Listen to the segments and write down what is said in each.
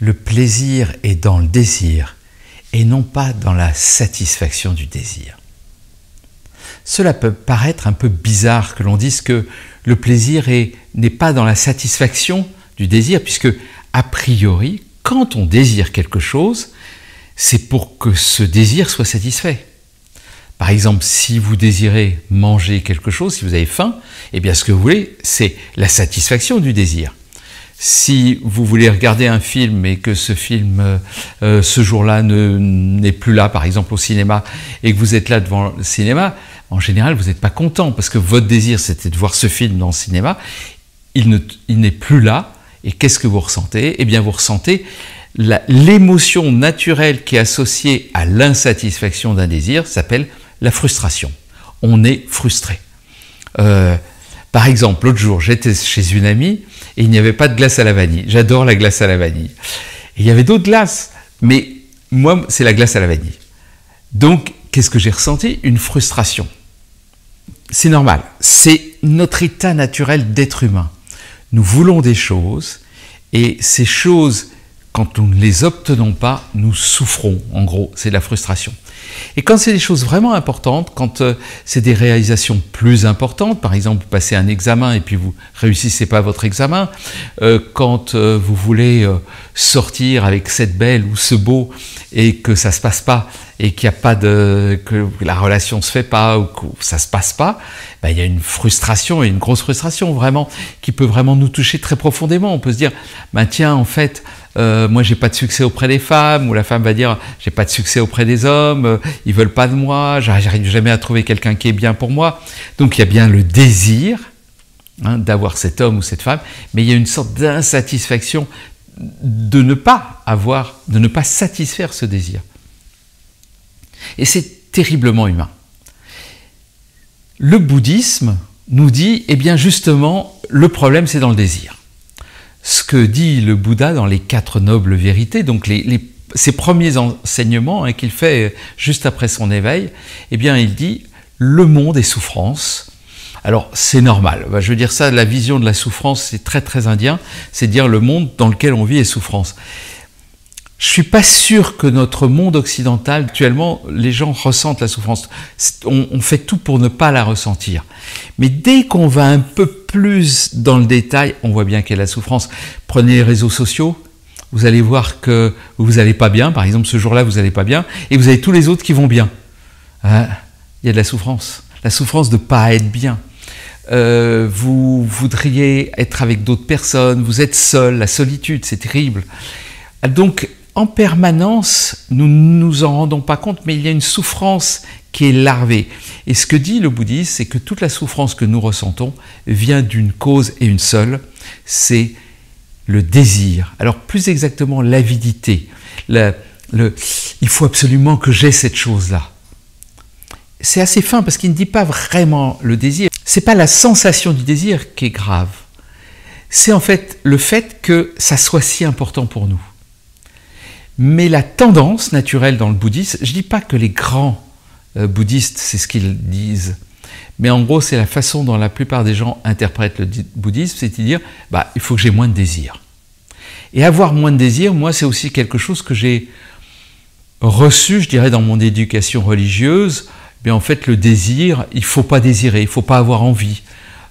le plaisir est dans le désir et non pas dans la satisfaction du désir. Cela peut paraître un peu bizarre que l'on dise que le plaisir n'est pas dans la satisfaction du désir, puisque, a priori, quand on désire quelque chose, c'est pour que ce désir soit satisfait. Par exemple, si vous désirez manger quelque chose, si vous avez faim, eh bien ce que vous voulez, c'est la satisfaction du désir. Si vous voulez regarder un film et que ce film, ce jour-là, n'est plus là, par exemple au cinéma, et que vous êtes là devant le cinéma, en général, vous n'êtes pas content, parce que votre désir, c'était de voir ce film dans le cinéma, il n'est plus là, et qu'est-ce que vous ressentez? Eh bien, vous ressentez l'émotion naturelle qui est associée à l'insatisfaction d'un désir, s'appelle la frustration. On est frustré. Par exemple, l'autre jour, j'étais chez une amie et il n'y avait pas de glace à la vanille. J'adore la glace à la vanille. Et il y avait d'autres glaces, mais moi, c'est la glace à la vanille. Donc, qu'est-ce que j'ai ressenti? Une frustration. C'est normal. C'est notre état naturel d'être humain. Nous voulons des choses et ces choses, quand nous ne les obtenons pas, nous souffrons. En gros, c'est de la frustration. Et quand c'est des choses vraiment importantes, quand c'est des réalisations plus importantes, par exemple, vous passez un examen et puis vous réussissez pas votre examen, quand vous voulez sortir avec cette belle ou ce beau et que ça se passe pas et qu'il n'y a pas que la relation se fait pas ou que ça se passe pas, ben, il y a une frustration et une grosse frustration vraiment qui peut vraiment nous toucher très profondément. On peut se dire, ben tiens, en fait, moi j'ai pas de succès auprès des femmes, ou la femme va dire j'ai pas de succès auprès des hommes, ils veulent pas de moi, j'arrive jamais à trouver quelqu'un qui est bien pour moi. Donc il y a bien le désir d'avoir cet homme ou cette femme, mais il y a une sorte d'insatisfaction de ne pas satisfaire ce désir. Et c'est terriblement humain. Le bouddhisme nous dit, eh bien justement, le problème c'est dans le désir. Ce que dit le Bouddha dans les 4 nobles vérités, donc ses premiers enseignements qu'il fait juste après son éveil, eh bien il dit le monde est souffrance. Alors c'est normal, je veux dire ça, la vision de la souffrance c'est très très indien, c'est dire le monde dans lequel on vit est souffrance. Je suis pas sûr que notre monde occidental, actuellement, les gens ressentent la souffrance. On fait tout pour ne pas la ressentir. Mais dès qu'on va un peu plus dans le détail, on voit bien qu'il y a la souffrance. Prenez les réseaux sociaux, vous allez voir que vous n'allez pas bien, par exemple ce jour-là vous n'allez pas bien, et vous avez tous les autres qui vont bien. Il y a de la souffrance de ne pas être bien. Vous voudriez être avec d'autres personnes, vous êtes seul, la solitude, c'est terrible. Donc, en permanence, nous ne nous en rendons pas compte, mais il y a une souffrance qui est larvée. Et ce que dit le bouddhisme, c'est que toute la souffrance que nous ressentons vient d'une cause et une seule, c'est le désir. Alors plus exactement l'avidité. Il faut absolument que j'aie cette chose-là. C'est assez fin parce qu'il ne dit pas vraiment le désir. C'est pas la sensation du désir qui est grave. C'est en fait le fait que ça soit si important pour nous. Mais la tendance naturelle dans le bouddhisme, je ne dis pas que les grands bouddhistes, c'est ce qu'ils disent, mais en gros, c'est la façon dont la plupart des gens interprètent le bouddhisme, c'est-à-dire, il faut que j'ai moins de désir. Et avoir moins de désir, moi, c'est aussi quelque chose que j'ai reçu, je dirais, dans mon éducation religieuse. Mais en fait, le désir, il ne faut pas désirer, il ne faut pas avoir envie.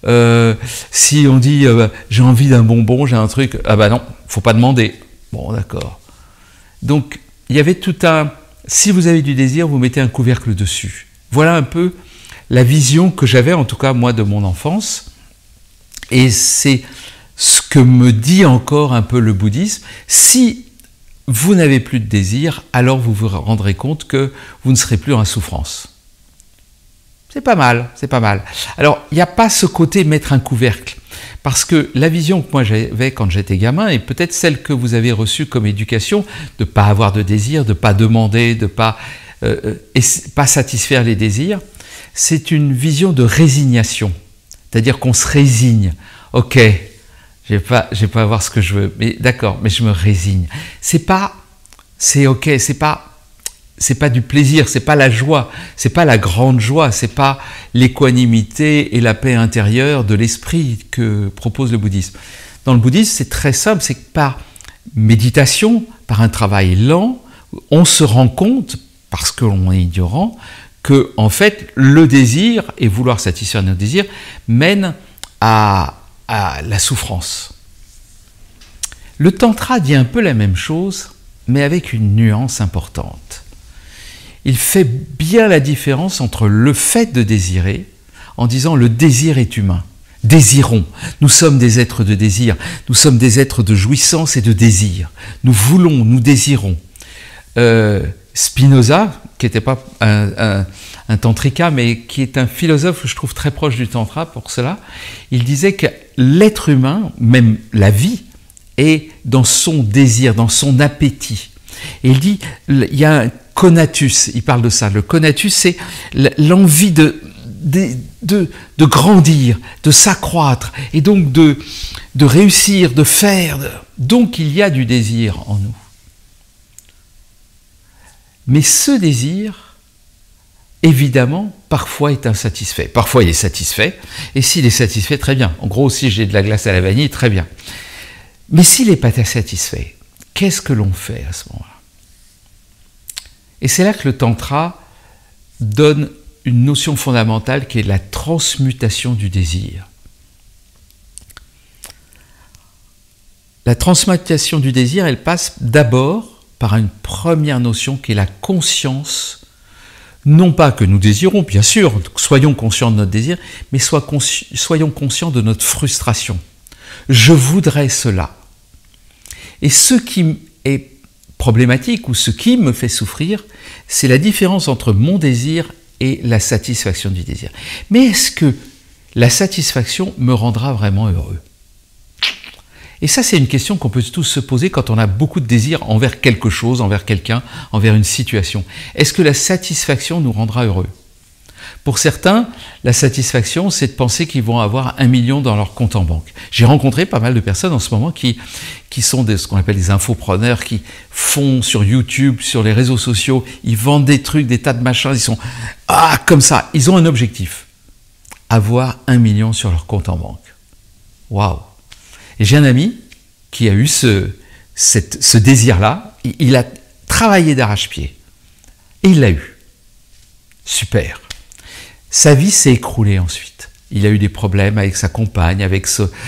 Si on dit, j'ai envie d'un bonbon, j'ai un truc, non, il ne faut pas demander. Bon, d'accord. Donc, il y avait tout un... Si vous avez du désir, vous mettez un couvercle dessus. Voilà un peu la vision que j'avais, en tout cas, moi, de mon enfance. Et c'est ce que me dit encore un peu le bouddhisme. Si vous n'avez plus de désir, alors vous vous rendrez compte que vous ne serez plus en souffrance. C'est pas mal, c'est pas mal. Alors, il n'y a pas ce côté mettre un couvercle. Parce que la vision que moi j'avais quand j'étais gamin, et peut-être celle que vous avez reçue comme éducation, de ne pas avoir de désir, de ne pas demander, de ne pas satisfaire les désirs, c'est une vision de résignation. C'est-à-dire qu'on se résigne. Ok, je vais pas avoir ce que je veux, mais d'accord, mais je me résigne. C'est ok, c'est pas du plaisir, c'est pas la joie, c'est pas la grande joie, c'est pas l'équanimité et la paix intérieure de l'esprit que propose le bouddhisme. Dans le bouddhisme, c'est très simple, c'est que méditation, par un travail lent, on se rend compte, parce que l'on est ignorant, que en fait, le désir et vouloir satisfaire nos désirs mène à la souffrance. Le tantra dit un peu la même chose, mais avec une nuance importante. Il fait bien la différence entre le fait de désirer, en disant le désir est humain. Désirons. Nous sommes des êtres de désir. Nous sommes des êtres de jouissance et de désir. Nous voulons, nous désirons. Spinoza, qui n'était pas un tantrika, mais qui est un philosophe que je trouve très proche du tantra pour cela, il disait que l'être humain, même la vie, est dans son désir, dans son appétit. Et il dit, il y a un conatus, il parle de ça. Le conatus, c'est l'envie de grandir, de s'accroître, et donc de réussir, de faire. Donc il y a du désir en nous. Mais ce désir, évidemment, parfois est insatisfait. Parfois il est satisfait, et s'il est satisfait, très bien. En gros, si j'ai de la glace à la vanille, très bien. Mais s'il n'est pas satisfait, qu'est-ce que l'on fait à ce moment-là? Et c'est là que le tantra donne une notion fondamentale qui est la transmutation du désir. La transmutation du désir, elle passe d'abord par une première notion qui est la conscience, non pas que nous désirons, bien sûr, soyons conscients de notre désir, mais soyons conscients de notre frustration. Je voudrais cela. Et ce qui est problématique ou ce qui me fait souffrir, c'est la différence entre mon désir et la satisfaction du désir. Mais est-ce que la satisfaction me rendra vraiment heureux? Et ça, c'est une question qu'on peut tous se poser quand on a beaucoup de désir envers quelque chose, envers quelqu'un, envers une situation. Est-ce que la satisfaction nous rendra heureux? Pour certains, la satisfaction, c'est de penser qu'ils vont avoir 1 million dans leur compte en banque. J'ai rencontré pas mal de personnes en ce moment qui sont ce qu'on appelle des infopreneurs, qui font sur YouTube, sur les réseaux sociaux, ils vendent des trucs, des tas de machins, ils sont comme ça, ils ont un objectif, avoir 1 million sur leur compte en banque. Waouh! Et j'ai un ami qui a eu ce désir-là, il a travaillé d'arrache-pied, et il l'a eu. Super. Sa vie s'est écroulée ensuite. Il a eu des problèmes avec sa compagne, avec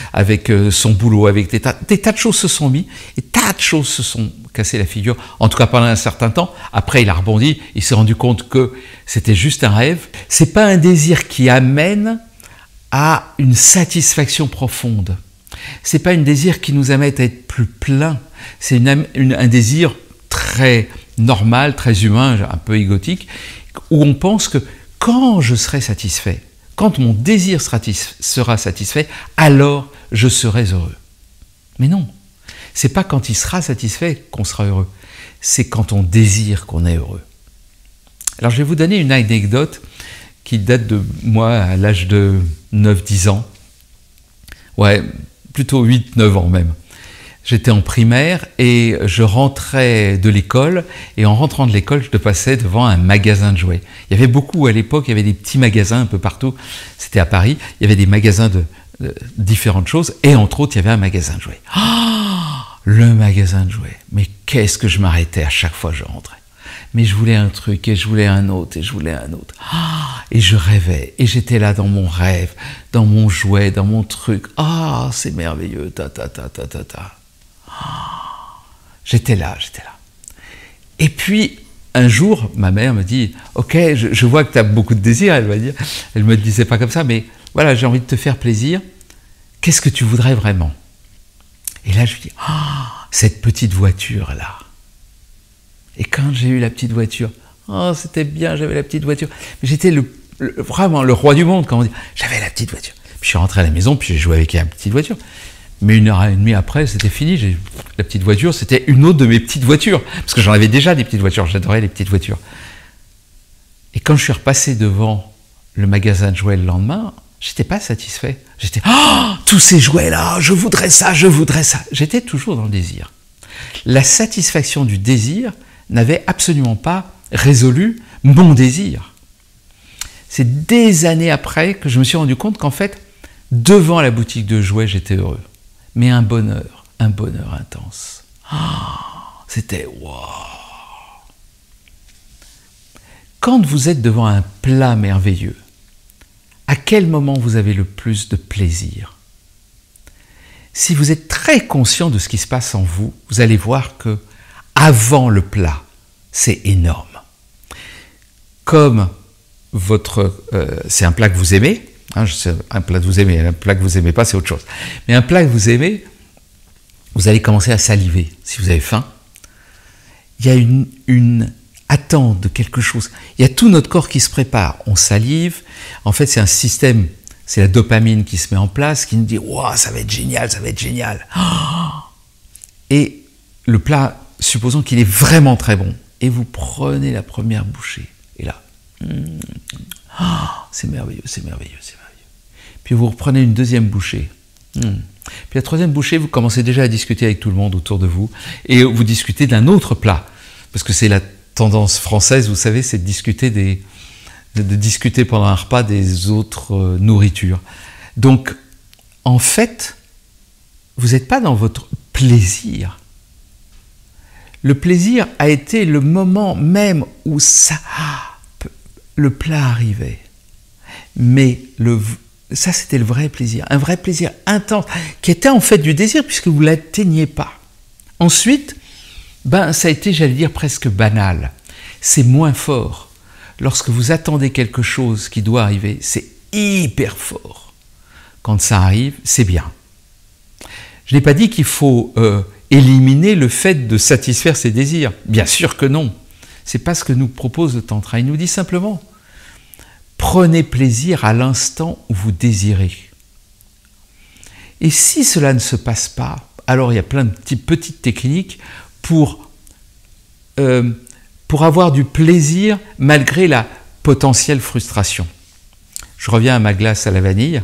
son boulot, avec des tas de choses se sont mis, et tas de choses se sont cassées la figure, en tout cas pendant un certain temps. Après, il a rebondi, il s'est rendu compte que c'était juste un rêve. C'est pas un désir qui amène à une satisfaction profonde. C'est pas un désir qui nous amène à être plus plein. C'est un désir très normal, très humain, un peu égotique, où on pense que quand je serai satisfait, quand mon désir sera satisfait, alors je serai heureux. Mais non, c'est pas quand il sera satisfait qu'on sera heureux, c'est quand on désire qu'on est heureux. Alors je vais vous donner une anecdote qui date de moi à l'âge de 9-10 ans, ouais, plutôt 8-9 ans même. J'étais en primaire et je rentrais de l'école, et en rentrant de l'école, je passais devant un magasin de jouets. Il y avait beaucoup à l'époque, il y avait des petits magasins un peu partout, c'était à Paris, il y avait des magasins de différentes choses, et entre autres, il y avait un magasin de jouets. Le magasin de jouets, mais qu'est-ce que je m'arrêtais à chaque fois que je rentrais. Mais je voulais un truc, et je voulais un autre, et je voulais un autre. Et je rêvais, et j'étais là dans mon rêve, dans mon jouet, dans mon truc. C'est merveilleux, J'étais là. Et puis, un jour, ma mère me dit, « Ok, je vois que tu as beaucoup de désir, elle va dire. Elle me disait pas comme ça, mais voilà, j'ai envie de te faire plaisir. Qu'est-ce que tu voudrais vraiment ?» Et là, je lui dis, « Cette petite voiture-là. » Et quand j'ai eu la petite voiture, c'était bien, j'avais la petite voiture. Mais j'étais vraiment le roi du monde, quand on dit, j'avais la petite voiture. Puis je suis rentré à la maison, puis j'ai joué avec la petite voiture. Mais 1h30 après, c'était fini. La petite voiture, c'était une autre de mes petites voitures. Parce que j'en avais déjà des petites voitures, j'adorais les petites voitures. Et quand je suis repassé devant le magasin de jouets le lendemain, j'étais pas satisfait. J'étais, tous ces jouets-là, je voudrais ça, je voudrais ça. J'étais toujours dans le désir. La satisfaction du désir n'avait absolument pas résolu mon désir. C'est des années après que je me suis rendu compte qu'en fait, devant la boutique de jouets, j'étais heureux. Mais un bonheur intense. C'était waouh. Quand vous êtes devant un plat merveilleux, à quel moment vous avez le plus de plaisir? Si vous êtes très conscient de ce qui se passe en vous, vous allez voir que avant le plat, c'est énorme. Comme c'est un plat que vous aimez, hein, un plat que vous aimez, un plat que vous n'aimez pas, c'est autre chose. Mais un plat que vous aimez, vous allez commencer à saliver si vous avez faim. Il y a une attente de quelque chose. Il y a tout notre corps qui se prépare. On salive. En fait, c'est un système, c'est la dopamine qui se met en place, qui nous dit « Wow, ça va être génial, ça va être génial !» Et le plat, supposons qu'il est vraiment très bon, et vous prenez la première bouchée, et là, c'est merveilleux, c'est merveilleux, c'est merveilleux. Puis vous reprenez une deuxième bouchée. Puis la troisième bouchée, vous commencez déjà à discuter avec tout le monde autour de vous, et vous discutez d'un autre plat, parce que c'est la tendance française, vous savez, c'est de discuter pendant un repas des autres nourritures. Donc, en fait, vous n'êtes pas dans votre plaisir. Le plaisir a été le moment même où le plat arrivait. Mais ça, c'était le vrai plaisir. Un vrai plaisir intense, qui était en fait du désir, puisque vous ne l'atteigniez pas. Ensuite, ça a été, j'allais dire, presque banal. C'est moins fort. Lorsque vous attendez quelque chose qui doit arriver, c'est hyper fort. Quand ça arrive, c'est bien. Je n'ai pas dit qu'il faut éliminer le fait de satisfaire ses désirs. Bien sûr que non. Ce n'est pas ce que nous propose le Tantra. Il nous dit simplement, prenez plaisir à l'instant où vous désirez. Et si cela ne se passe pas, alors il y a plein de petites techniques pour avoir du plaisir malgré la potentielle frustration. Je reviens à ma glace à la vanille.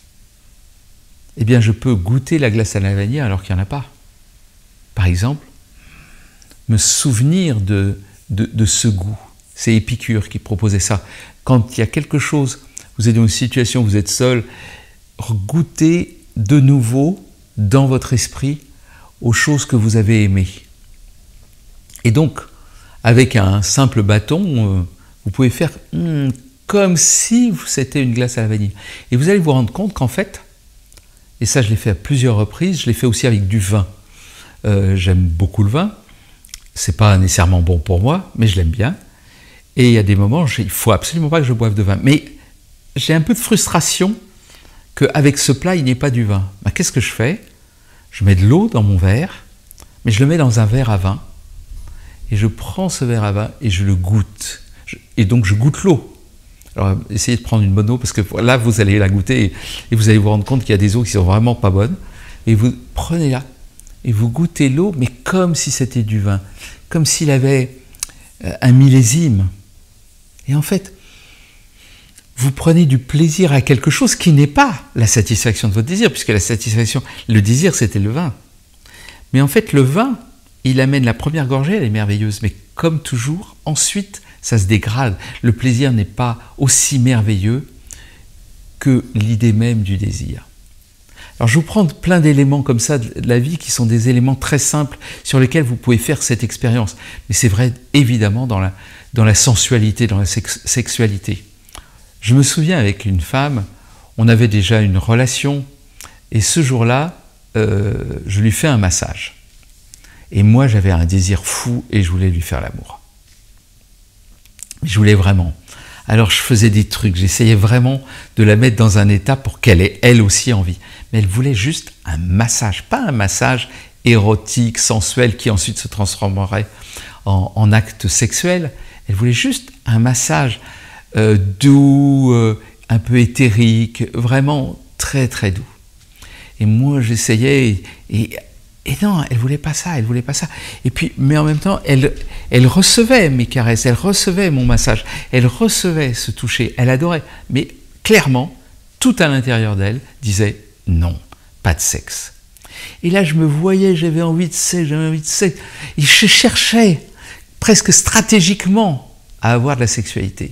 Eh bien, je peux goûter la glace à la vanille alors qu'il n'y en a pas. Par exemple, me souvenir de ce goût. C'est Épicure qui proposait ça. Quand il y a quelque chose, vous êtes dans une situation, vous êtes seul, goûtez de nouveau dans votre esprit aux choses que vous avez aimées. Et donc, avec un simple bâton, vous pouvez faire comme si c'était une glace à la vanille. Et vous allez vous rendre compte qu'en fait, et ça je l'ai fait à plusieurs reprises, je l'ai fait aussi avec du vin. J'aime beaucoup le vin, c'est pas nécessairement bon pour moi, mais je l'aime bien. Et il y a des moments, il ne faut absolument pas que je boive de vin. Mais j'ai un peu de frustration qu'avec ce plat, il n'y ait pas du vin. Qu'est-ce que je fais? Je mets de l'eau dans mon verre, mais je le mets dans un verre à vin. Et je prends ce verre à vin et je le goûte. Et donc je goûte l'eau. Alors essayez de prendre une bonne eau, parce que là vous allez la goûter et vous allez vous rendre compte qu'il y a des eaux qui sont vraiment pas bonnes. Et vous prenez là et vous goûtez l'eau, mais comme si c'était du vin, comme s'il avait un millésime. Et en fait, vous prenez du plaisir à quelque chose qui n'est pas la satisfaction de votre désir, puisque la satisfaction, le désir, c'était le vin. Mais en fait, le vin, il amène la première gorgée, elle est merveilleuse, mais comme toujours, ensuite, ça se dégrade. Le plaisir n'est pas aussi merveilleux que l'idée même du désir. Alors, je vous prends plein d'éléments comme ça de la vie qui sont des éléments très simples sur lesquels vous pouvez faire cette expérience. Mais c'est vrai, évidemment, dans la sensualité, dans la sexualité. Je me souviens avec une femme, on avait déjà une relation, et ce jour-là, je lui fais un massage. Et moi, j'avais un désir fou et je voulais lui faire l'amour. Je voulais vraiment. Alors, je faisais des trucs, j'essayais vraiment de la mettre dans un état pour qu'elle ait elle aussi envie. Mais elle voulait juste un massage, pas un massage érotique, sensuel, qui ensuite se transformerait en acte sexuel. Elle voulait juste un massage doux, un peu éthérique, vraiment très très doux. Et moi, j'essayais et non, elle voulait pas ça, elle voulait pas ça. Et puis, mais en même temps, elle recevait mes caresses, elle recevait mon massage, elle recevait ce toucher, elle adorait. Mais clairement, tout à l'intérieur d'elle disait non, pas de sexe. Et là, je me voyais, j'avais envie de sexe, j'avais envie de sexe. Et je cherchais presque stratégiquement à avoir de la sexualité.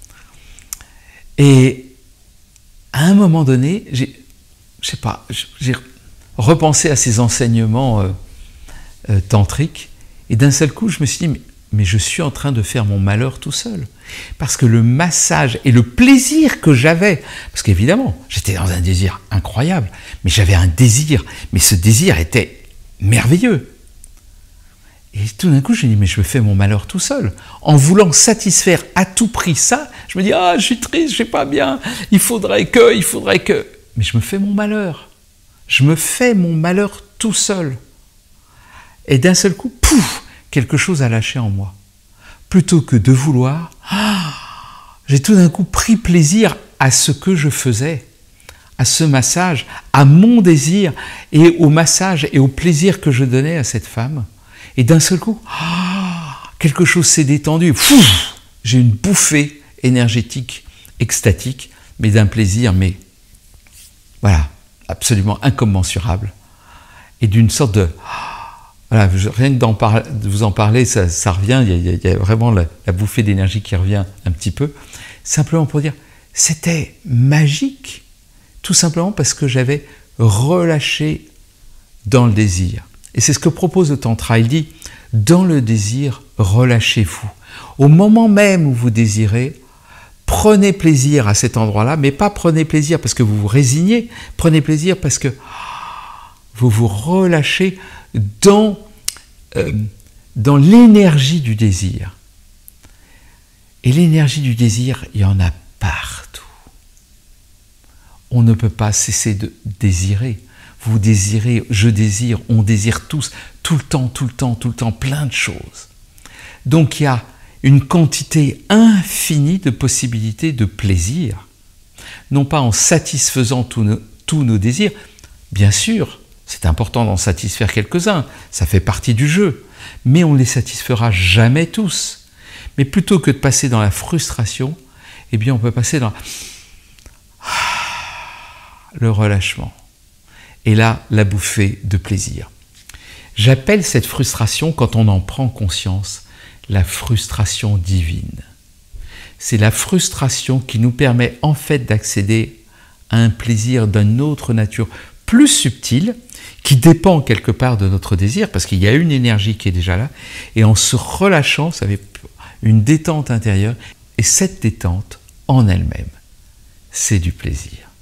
Et à un moment donné, j'ai repensé à ces enseignements tantrique, et d'un seul coup, je me suis dit, mais je suis en train de faire mon malheur tout seul. Parce que le massage et le plaisir que j'avais, parce qu'évidemment, j'étais dans un désir incroyable, mais j'avais un désir, mais ce désir était merveilleux. Et tout d'un coup, je me dis, mais je me fais mon malheur tout seul. En voulant satisfaire à tout prix ça, je me dis, ah, je suis triste, je ne vais pas bien, il faudrait que... Mais je me fais mon malheur. Je me fais mon malheur tout seul. Et d'un seul coup, pouf, quelque chose a lâché en moi. Plutôt que de vouloir, j'ai tout d'un coup pris plaisir à ce que je faisais, à ce massage, à mon désir, et au massage et au plaisir que je donnais à cette femme. Et d'un seul coup, quelque chose s'est détendu. J'ai une bouffée énergétique, extatique, mais d'un plaisir, mais voilà, absolument incommensurable. Et d'une sorte de... Voilà, rien que de vous en parler, ça revient, il y a vraiment la bouffée d'énergie qui revient un petit peu. Simplement pour dire, c'était magique, tout simplement parce que j'avais relâché dans le désir. Et c'est ce que propose le Tantra. Il dit, dans le désir, relâchez-vous. Au moment même où vous désirez, prenez plaisir à cet endroit-là, mais pas prenez plaisir parce que vous vous résignez, prenez plaisir parce que vous vous relâchez dans l'énergie du désir. Et l'énergie du désir, il y en a partout. On ne peut pas cesser de désirer. Vous désirez, je désire, on désire tous, tout le temps, plein de choses. Donc il y a une quantité infinie de possibilités de plaisir, non pas en satisfaisant tous nos désirs. Bien sûr, c'est important d'en satisfaire quelques-uns, ça fait partie du jeu, mais on ne les satisfera jamais tous. Mais plutôt que de passer dans la frustration, eh bien on peut passer dans le relâchement. Et là, la bouffée de plaisir. J'appelle cette frustration, quand on en prend conscience, la frustration divine. C'est la frustration qui nous permet en fait d'accéder à un plaisir d'une autre nature, plus subtile, qui dépend quelque part de notre désir, parce qu'il y a une énergie qui est déjà là, et en se relâchant, ça fait une détente intérieure, et cette détente, en elle-même, c'est du plaisir.